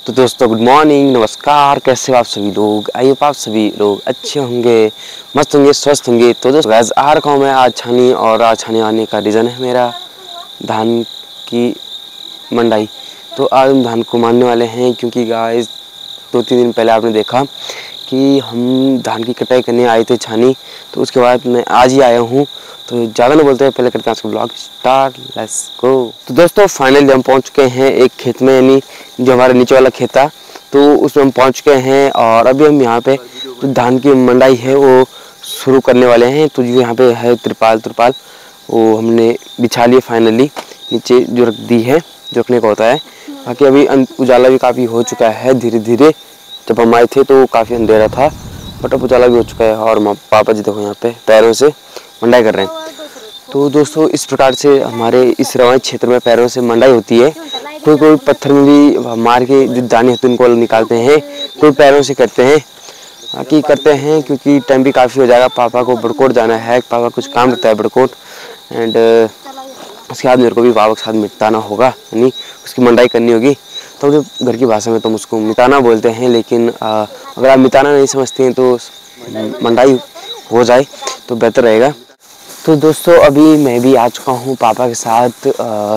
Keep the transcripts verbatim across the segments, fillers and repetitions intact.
तो दोस्तों good morning, नमस्कार। कैसे हो आप सभी लोग? आई होप आप सभी लोग अच्छे होंगे, मस्त होंगे, स्वस्थ होंगे। तो दोस्तों गैस आ रखा हूँ मैं आज छानी, और आज छानी आने का रीज़न है मेरा धान की मंडाई। तो आज हम धान को मारने वाले हैं, क्योंकि गाइस दो तीन दिन पहले आपने देखा कि हम धान की कटाई करने आए थे छानी, तो उसके बाद मैं आज ही आया हूँ। तो ज़्यादा नहीं बोलते हैं, पहले करते हैं आज का ब्लॉग स्टार्ट। Let's go. तो दोस्तों फाइनली हम पहुंच चुके हैं एक खेत में, यानी जो हमारे नीचे वाला खेत था, तो उसमें हम पहुंच चुके हैं। और अभी हम यहाँ पे जो धान की मंडाई है वो शुरू करने वाले हैं। तो जो यहाँ पे है त्रिपाल त्रिपाल वो हमने बिछा लिए फाइनली, नीचे जो रख दी है, जो रखने का होता है। बाकी अभी उजाला भी काफ़ी हो चुका है धीरे धीरे। जब हम आए थे तो काफ़ी अंधेरा था, बट अब उजाला भी हो चुका है। और पापा जी देखो यहाँ पे पैरों से मंडाई कर रहे हैं। तो दोस्तों इस प्रकार से हमारे इस रवाई क्षेत्र में पैरों से मंडाई होती है। कोई कोई पत्थर में भी मार के जो दाने होते हैं उनको निकालते हैं, कोई पैरों से करते हैं। बाकी करते हैं क्योंकि टाइम भी काफ़ी हो जाएगा। पापा को बड़कोट जाना है, पापा कुछ काम रहता है बड़कोट, एंड उसके बाद मेरे को भी पापा के साथ मिटाना होगा, यानी उसकी मंडाई करनी होगी। तो जो घर की भाषा में तो उसको मिटाना बोलते हैं, लेकिन आ, अगर आप मिटाना नहीं समझते हैं तो मंडाई हो जाए तो बेहतर रहेगा। तो दोस्तों अभी मैं भी आ चुका हूँ पापा के साथ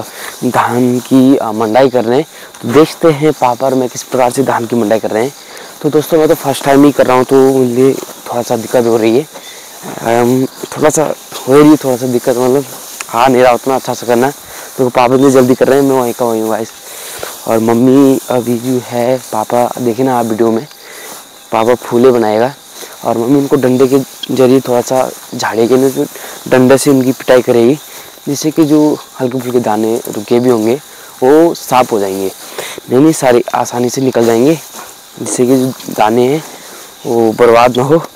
धान की मंडाई करने। तो देखते हैं पापा और मैं किस प्रकार से धान की मंडाई कर रहे हैं। तो दोस्तों मैं तो फर्स्ट टाइम ही कर रहा हूँ, तो मुझे थोड़ा सा दिक्कत हो रही है। थोड़ा सा हो रही है थोड़ा सा दिक्कत, मतलब आ नहीं रहा उतना अच्छा से करना। तो पापा इतनी जल्दी कर रहे हैं, मैं वहीं का वहीं हूँ गाइस। और मम्मी अभी जो है, पापा देखे ना आप वीडियो में, पापा फूले बनाएगा और मम्मी उनको डंडे के जरिए थोड़ा सा झाड़ेगी, ना तो डंडे से उनकी पिटाई करेगी, जिससे कि जो हल्के फुल्के दाने रुके भी होंगे वो साफ हो जाएंगे, नहीं नहीं सारे आसानी से निकल जाएंगे, जिससे कि जो दाने हैं वो बर्बाद ना हो।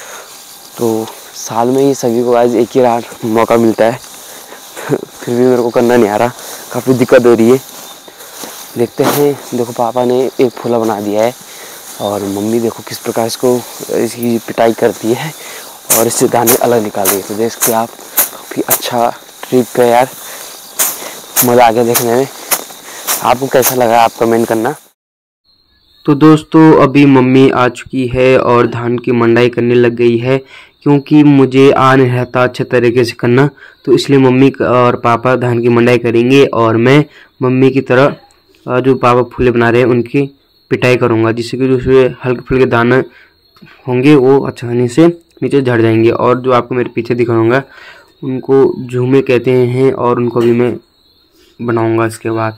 तो साल में ही सभी को आज एक ही बार मौका मिलता है, फिर भी मेरे को करना नहीं आ रहा, काफ़ी दिक्कत हो रही है। देखते हैं। देखो पापा ने एक फूला बना दिया है और मम्मी देखो किस प्रकार इसको इसकी पिटाई करती है और इससे दाने अलग निकाल दिए। तो देखते आप, काफ़ी अच्छा ट्रिक है यार, मज़ा आ गया देखने में। आपको कैसा लगा आप कमेंट करना। तो दोस्तों अभी मम्मी आ चुकी है और धान की मंडाई करने लग गई है, क्योंकि मुझे आ नहीं रहता अच्छे तरीके से करना, तो इसलिए मम्मी और पापा धान की मंडाई करेंगे और मैं मम्मी की तरह जो पापा फूले बना रहे हैं उनकी पिटाई करूँगा, जिससे कि जो हल्के फुल्के दाने होंगे वो आसानी से नीचे झड़ जाएंगे। और जो आपको मेरे पीछे दिखाऊंगा उनको झूमे कहते हैं, और उनको भी मैं बनाऊंगा इसके बाद।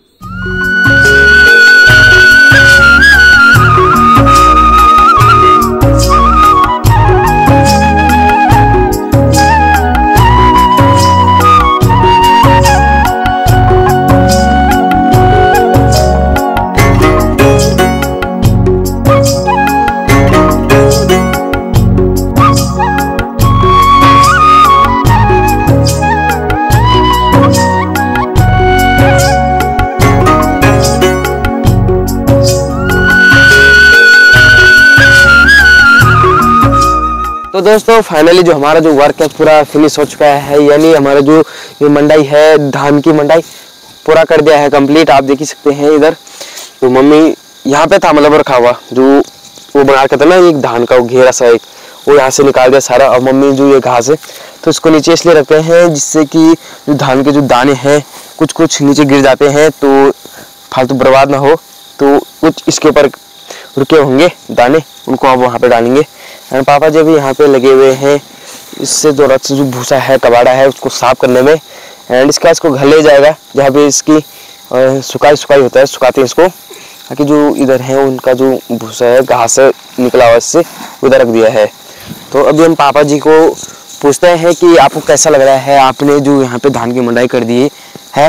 तो दोस्तों फाइनली जो हमारा जो वर्क है पूरा फिनिश हो चुका है, यानी हमारा जो ये मंडाई है धान की मंडाई पूरा कर दिया है कंप्लीट। आप देख ही सकते हैं इधर। तो मम्मी यहाँ पे था मतलब रखा हुआ, जो वो बना के था ना एक धान का वो घेरा सा एक, वो यहाँ से निकाल दिया सारा। और मम्मी जो ये घास है तो इसको नीचे इसलिए रखते हैं जिससे कि जो धान के जो दाने हैं कुछ कुछ नीचे गिर जाते हैं तो फालतू बर्बाद ना हो। तो कुछ इसके ऊपर रुके होंगे दाने, उनको आप वहाँ पे डालेंगे। एंड पापा जब यहाँ पे लगे हुए हैं, इससे जो रच जो भूसा है कबाड़ा है उसको साफ करने में। एंड इसके बाद इसको घर ले जाएगा जहाँ पे इसकी सुखाई सुखाई होता है, सुखाते हैं इसको, ताकि जो इधर है उनका जो भूसा है घास निकला हुआ इससे उधर रख दिया है। तो अभी हम पापा जी को पूछते हैं कि आपको कैसा लग रहा है, आपने जो यहाँ पे धान की मंडाई कर दी है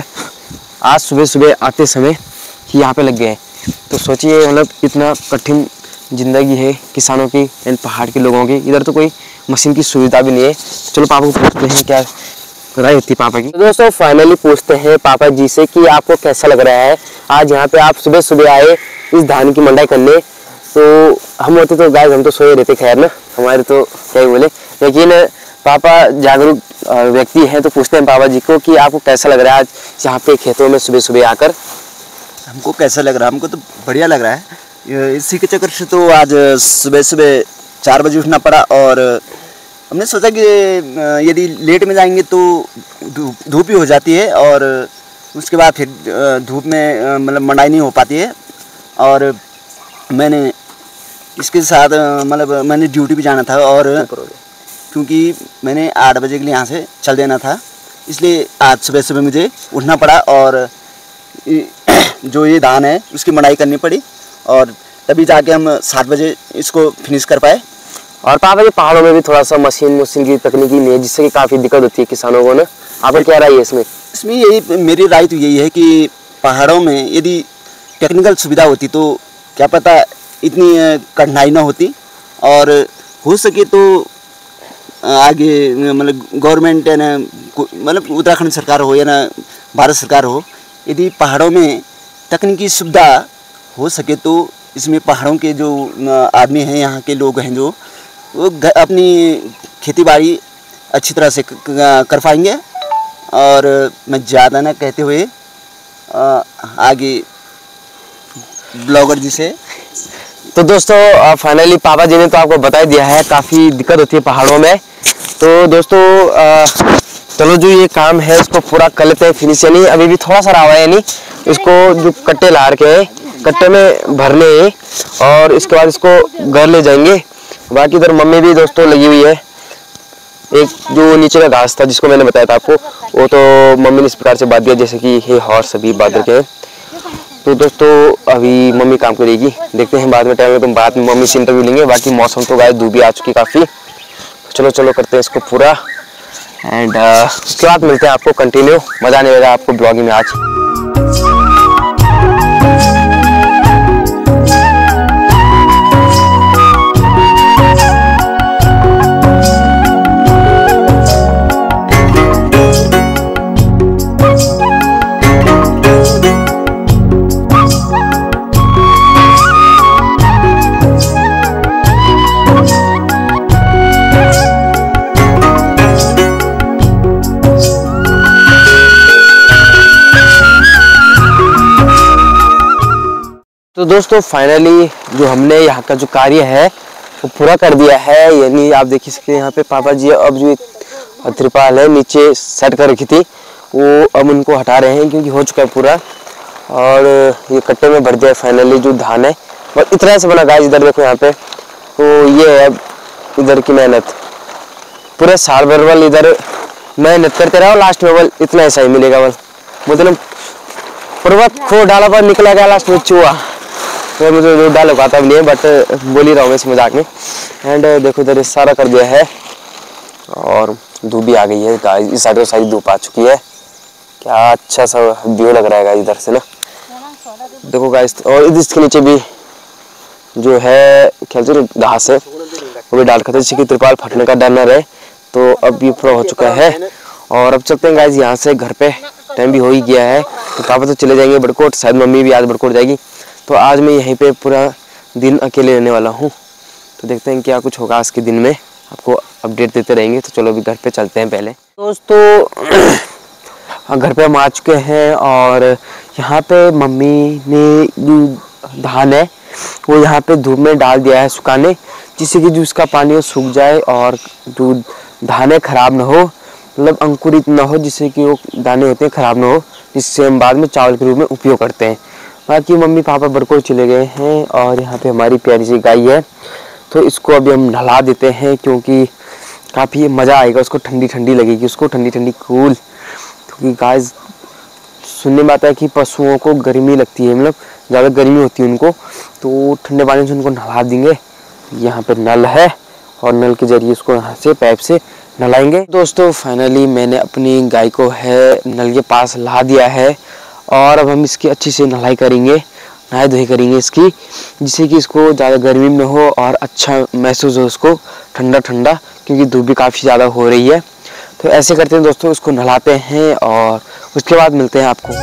आज सुबह सुबह आते समय कि यहाँ पे लग गए। तो सोचिए मतलब कितना कठिन ज़िंदगी है किसानों की एंड पहाड़ के लोगों की। इधर तो कोई मशीन की सुविधा भी नहीं है। चलो पापा को पूछते हैं क्या राय होती पापा की। तो दोस्तों फाइनली पूछते हैं पापा जी से कि आपको कैसा लग रहा है आज यहाँ पे आप सुबह सुबह आए इस धान की मंडाई करने। तो हम होते तो गाइस हम तो सोए रहते, खैर ना हमारे तो क्या ही बोले, लेकिन पापा जागरूक व्यक्ति हैं तो पूछते हैं पापा जी को कि आपको कैसा लग रहा है आज यहाँ पे खेतों में सुबह सुबह आकर। हमको कैसा लग रहा है? हमको तो बढ़िया लग रहा है। इसी के चक्कर से तो आज सुबह सुबह चार बजे उठना पड़ा और हमने सोचा कि यदि लेट में जाएंगे तो धूप ही हो जाती है और उसके बाद फिर धूप में मतलब मंडाई नहीं हो पाती है। और मैंने इसके साथ मतलब मैंने ड्यूटी भी जाना था और क्योंकि मैंने आठ बजे के लिए यहाँ से चल देना था, इसलिए आज सुबह सुबह मुझे उठना पड़ा और जो ये धान है उसकी मंडाई करनी पड़ी और तभी जाके हम सात बजे इसको फिनिश कर पाए। और पापा जी पहाड़ों में भी थोड़ा सा मशीन मशीन की तकनीकी नहीं है, जिससे कि काफ़ी दिक्कत होती है किसानों को ना। आपका क्या राय है इसमें? इसमें यही मेरी राय तो यही है कि पहाड़ों में यदि टेक्निकल सुविधा होती तो क्या पता इतनी कठिनाई ना होती और हो सके तो आगे मतलब गवर्नमेंट है ना, मतलब उत्तराखंड सरकार हो या ना भारत सरकार हो, यदि पहाड़ों में तकनीकी सुविधा हो सके तो इसमें पहाड़ों के जो आदमी हैं, यहाँ के लोग हैं जो वो अपनी खेती बाड़ी अच्छी तरह से कर पाएंगे। और मैं ज़्यादा ना कहते हुए आगे ब्लॉगर जी से, तो दोस्तों फाइनली पापा जी ने तो आपको बता दिया है काफ़ी दिक्कत होती है पहाड़ों में। तो दोस्तों आ, चलो जो ये काम है इसको पूरा कर लेते हैं फिनिश। यानी अभी भी थोड़ा सा रहा है, यानी इसको जो कट्टे ला के कट्टे में भरने और इसके बाद इसको घर ले जाएंगे। बाकी इधर मम्मी भी दोस्तों लगी हुई है। एक जो नीचे का घास था जिसको मैंने बताया था आपको, वो तो मम्मी ने इस प्रकार से बात दिया जैसे कि ये हॉर्स सभी बात रखे हैं। तो दोस्तों अभी मम्मी काम करेगी, देखते हैं बाद में टाइम में, तो बाद में मम्मी से इंटरव्यू लेंगे। बाकी मौसम तो गाय धूप भी आ चुकी काफ़ी। चलो चलो करते हैं इसको पूरा एंड उसके बाद मिलते हैं आपको कंटिन्यू। मज़ा आने वाला आपको ब्लॉगिंग में आज। तो दोस्तों फाइनली जो हमने यहाँ का जो कार्य है वो पूरा कर दिया है। यानी आप देख सकते हैं यहाँ पे पापा जी अब जो त्रिपाल है नीचे सेट कर रखी थी वो अब उनको हटा रहे हैं क्योंकि हो चुका है पूरा। और ये कट्टे में भर दिया फाइनली जो धान है, और इतना से बना गाइस। इधर देखो यहाँ पे, तो ये है अब इधर की मेहनत। पूरे साल भर वाल इधर मेहनत करते रहो, लास्ट में बल इतना ऐसा ही मिलेगा। बल मतलब पर्वत खो डाला पर निकला गया लास्ट में चूहा। तो मुझे जो डाल पाता भी नहीं है, बट बोल ही रहा हूँ इस मजाक में। एंड देखो इधर सारा कर दिया है और धूप भी आ गई है गाइस। इस साइड सारी धूप आ चुकी है। क्या अच्छा सा व्यू लग रहा है गाइस इधर से ना, देखो गाइस। और इसके नीचे भी जो है ख्याल से घास है वो भी डाल कर, जिससे कि त्रिपाल फटने का डर न रहे। तो अब ये पूरा हो चुका है और अब चलते हैं गाइस यहाँ से घर पे। टाइम भी हो ही गया है, तो पापा तो चले जाएंगे बड़कोट, शायद मम्मी भी आज बड़कोट जाएगी। तो आज मैं यहीं पे पूरा दिन अकेले रहने वाला हूँ। तो देखते हैं क्या कुछ होगा आज के दिन में, आपको अपडेट देते रहेंगे। तो चलो अभी घर पे चलते हैं पहले। दोस्तों घर पे हम आ चुके हैं और यहाँ पे मम्मी ने जो धान है वो यहाँ पे धूप में डाल दिया है सुखाने, जिससे कि जो उसका पानी वो सूख जाए और जो धाने खराब ना हो, मतलब अंकुरित ना हो, जिससे कि वो दाने होते हैं खराब ना हो, जिससे हम बाद में चावल के रूप में उपयोग करते हैं। बाकी मम्मी पापा बड़कोट चले गए हैं और यहाँ पे हमारी प्यारी सी गाय है, तो इसको अभी हम नहला देते हैं क्योंकि काफ़ी मज़ा आएगा उसको, ठंडी ठंडी लगेगी उसको, ठंडी ठंडी कूल। क्योंकि गाय सुनने में आता है कि पशुओं को गर्मी लगती है, मतलब ज़्यादा गर्मी होती है उनको, तो ठंडे पानी से उनको नहला देंगे। यहाँ पे नल है और नल के जरिए उसको यहाँ से पाइप से नहलाएंगे। दोस्तों फाइनली मैंने अपनी गाय को है नल के पास ला दिया है और अब हम इसकी अच्छी से नहलाई करेंगे, नहाई धोई करेंगे इसकी, जिससे कि इसको ज़्यादा गर्मी में हो और अच्छा महसूस हो उसको, ठंडा ठंडा, क्योंकि धूप भी काफ़ी ज़्यादा हो रही है। तो ऐसे करते हैं दोस्तों, इसको नहलाते हैं और उसके बाद मिलते हैं आपको।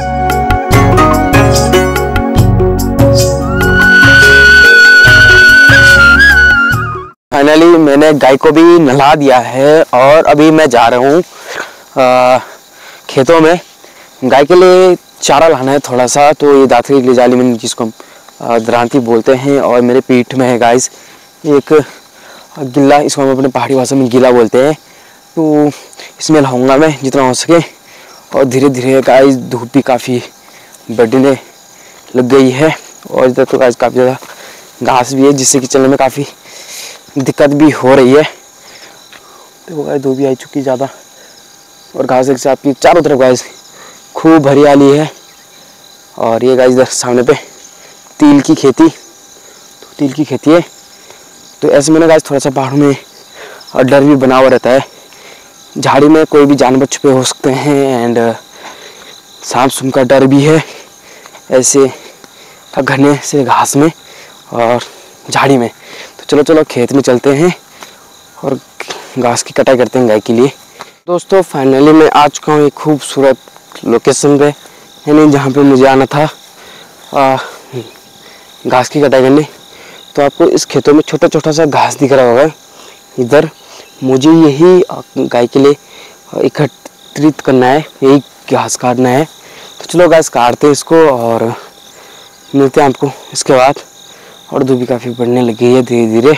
फाइनली मैंने गाय को भी नहला दिया है और अभी मैं जा रहा हूँ खेतों में। गाय के लिए चारा लाना है थोड़ा सा। तो ये दातरी की जाली में जिसको हम दरांती बोलते हैं, और मेरे पीठ में है गाइस एक गिल्ला, इसको हम अपने पहाड़ी भाषा में गीला बोलते हैं। तो इसमें लाऊंगा मैं जितना हो सके। और धीरे धीरे गाइस धूप भी काफ़ी बढ़ने लग गई है, और इधर तो गाइस काफ़ी ज़्यादा घास भी है जिससे कि चलने में काफ़ी दिक्कत भी हो रही है। तो गाइस धूप भी आई चुकी ज़्यादा, और घास एक साथ की चारों तरफ गाइस खूब हरियाली है। और ये गाइस इधर सामने पे तिल की खेती, तो तिल की खेती है। तो ऐसे में ना गाइस थोड़ा सा पहाड़ों में डर भी बना हुआ रहता है। झाड़ी में कोई भी जानवर छुपे हो सकते हैं, एंड सांप सूंप का डर भी है ऐसे घने से घास में और झाड़ी में। तो चलो चलो खेत में चलते हैं और घास की कटाई करते हैं गाय के लिए। दोस्तों फाइनली मैं आ चुका हूँ एक खूबसूरत लोकेशन पे, यानी जहाँ पे मुझे आना था आ, घास की कटाई करने। तो आपको इस खेतों में छोटा छोटा सा घास दिख रहा होगा। इधर मुझे यही गाय के लिए एकत्रित करना है, यही घास काटना है। तो चलो घास काटते हैं इसको और मिलते हैं आपको इसके बाद। और धूप भी काफ़ी बढ़ने लगी है धीरे धीरे।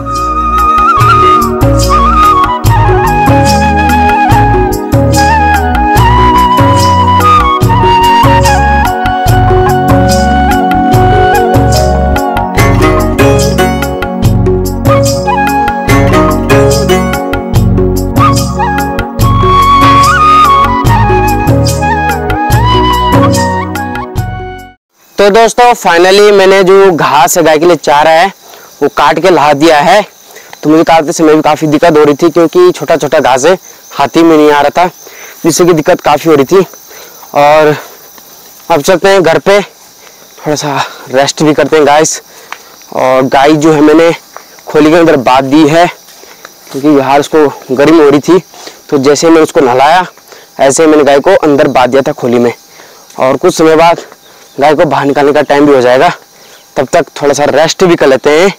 तो दोस्तों फाइनली मैंने जो घास है गाय के लिए चारा है वो काट के ला दिया है। तो मुझे काटते समय भी काफ़ी दिक्कत हो रही थी, क्योंकि छोटा छोटा घास है, हाथी में नहीं आ रहा था, जिससे कि दिक्कत काफ़ी हो रही थी। और अब चलते हैं घर पे, थोड़ा सा रेस्ट भी करते हैं गाइस। और गाय जो है मैंने खोली के अंदर बांध दी है, क्योंकि बाहर उसको गर्मी हो रही थी। तो जैसे मैं उसको नहलाया ऐसे मैंने गाय को अंदर बांध दिया था खोली में। और कुछ समय बाद गाय को बाहर निकालने का टाइम भी हो जाएगा, तब तक थोड़ा सा रेस्ट भी कर लेते हैं।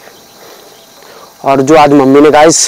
और जो आज मम्मी ने गाइस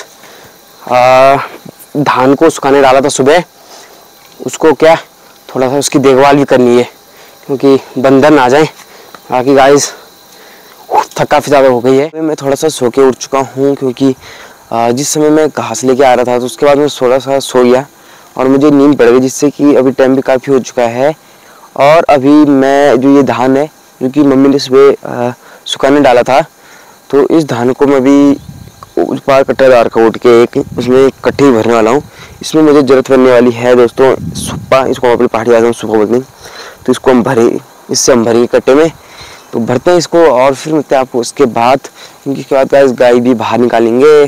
धान को सुखाने डाला था सुबह, उसको क्या थोड़ा सा उसकी देखभाल भी करनी है, क्योंकि बंदर ना आ जाए। बाकी गाइस थक काफ़ी ज़्यादा हो गई है। मैं थोड़ा सा सो के उठ चुका हूँ, क्योंकि जिस समय मैं घास लेके आ रहा था तो उसके बाद मैं थोड़ा सा सो गया और मुझे नींद पड़ गई, जिससे कि अभी टाइम भी काफ़ी हो चुका है। और अभी मैं जो ये धान है जो कि मम्मी ने सुबह सुखाने डाला था, तो इस धान को मैं भी उस पार कट्टेदार का उठ के एक उसमें कट्टी भरने वाला हूँ। इसमें मुझे ज़रूरत पड़ने वाली है दोस्तों सुप्पा, इसको हम अपनी पहाड़ी भाषा में सुप्पा बोलते हैं। तो इसको हम भरे, इससे हम भरेंगे कट्टे में। तो भरते हैं इसको और फिर मिलते हैं आपको उसके बाद, क्योंकि उसके बाद गाइस गाय भी बाहर निकालेंगे।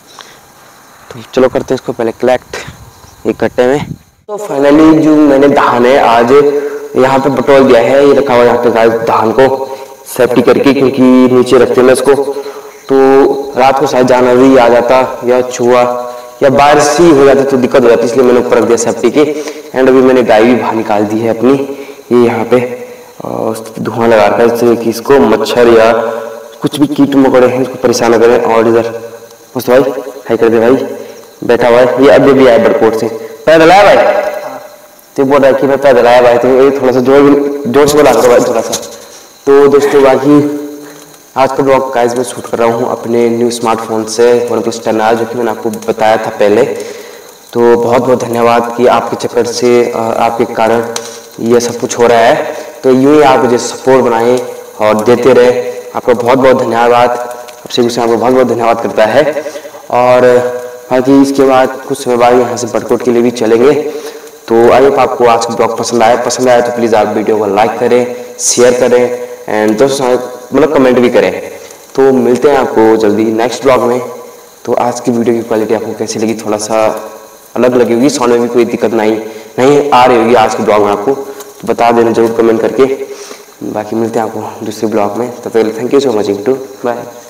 तो चलो करते हैं इसको पहले कलेक्ट एक कट्टे में। तो फाइनली जो मैंने धान है आज यहाँ पे बटोल दिया है, ये रखा हुआ यहाँ पे गाइस धान को सेफ्टी करके, क्योंकि नीचे रखते हैं इसको। तो रात को शायद जानवर आ जाता या चूहा या बारिश ही हो जाती तो दिक्कत हो जाती, इसलिए मैंने ऊपर रख दिया सेफ्टी के। एंड अभी मैंने गाय भी बाहर निकाल दी है अपनी, ये यहाँ पे धुआं लगा रखा है, जिससे कि इसको मच्छर या कुछ भी कीट मकोड़े हैं इसको परेशान न करें। और इधर मस्त भाई हाई कर दे भाई, बैठा हुआ है, ये अभी भी आया बड़कोट से। पैदल आया भाई, तो बोल रहा है कि मैं पैदल आया भाई, तो ये थोड़ा सा जोर जोर से बोला करो भाई थोड़ा सा। तो दोस्तों बाकी आज का ब्लॉग गाइस मैं शूट कर रहा हूँ अपने न्यू स्मार्टफोन से, वन प्लस टेन आर, जो कि मैंने आपको बताया था पहले। तो बहुत बहुत धन्यवाद कि आपके चक्कर से, आपके कारण ये सब कुछ हो रहा है। तो यूँ ही आप मुझे सपोर्ट बनाएं और देते रहे, आपका बहुत बहुत धन्यवाद। आपसे कुछ आपको बहुत बहुत धन्यवाद करता है। और बाकी इसके बाद कुछ समय बाद यहाँ से बड़कोट के लिए भी चलेंगे। तो आई होप आपको आज का ब्लॉग पसंद आया पसंद आया तो प्लीज़ आप वीडियो को लाइक करें, शेयर करें एंड दोस्तों मतलब कमेंट भी करें। तो मिलते हैं आपको जल्दी नेक्स्ट ब्लॉग में। तो आज की वीडियो की क्वालिटी आपको कैसी लगी, थोड़ा सा अलग लगी होगी, साउंड में भी कोई दिक्कत नहीं नहीं आ रही होगी आज के ब्लॉग में आपको, तो बता देना जरूर कमेंट करके। बाकी मिलते हैं आपको दूसरे ब्लॉग में, तब तक thank you so much, bye.